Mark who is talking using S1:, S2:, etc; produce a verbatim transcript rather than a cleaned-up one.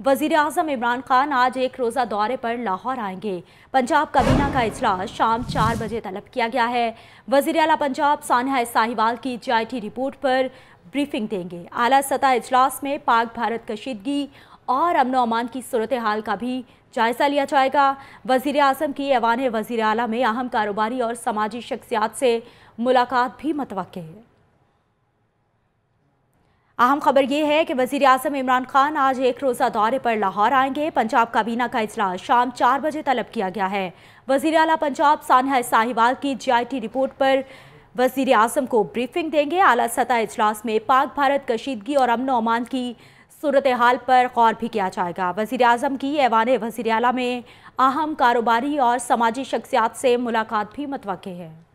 S1: वजीर आजम इमरान खान आज एक रोज़ा दौरे पर लाहौर आएंगे। पंजाब काबीना का इजलास शाम चार बजे तलब किया गया है। वजीर आला पंजाब सानिया साहिवाल की जी आई टी रिपोर्ट पर ब्रीफिंग देंगे। आला सतह इजलास में पाक भारत कशीदगी और अमन अमान की सूरत हाल का भी जायजा लिया जाएगा। वजीर आजम की ऐवान वजीर आला में अहम कारोबारी और समाजी शख्सियात से मुलाकात भी मुतवक्के है। अहम खबर यह है कि वजीर आजम इमरान खान आज एक रोज़ा दौरे पर लाहौर आएंगे। पंजाब काबीना का इजलास शाम चार बजे तलब किया गया है। वजीर आला पंजाब सानिया साहिवाल की जी आई टी रिपोर्ट पर वजीर आजम को ब्रीफिंग देंगे। आला सतह इजलास में पाक भारत कशीदगी और अमन अमान की सूरत हाल पर गौर भी किया जाएगा। वजीर आजम की ऐवान वजीर आला में अहम कारोबारी और समाजी शख्सियात से मुलाकात भी मुतवक्के है।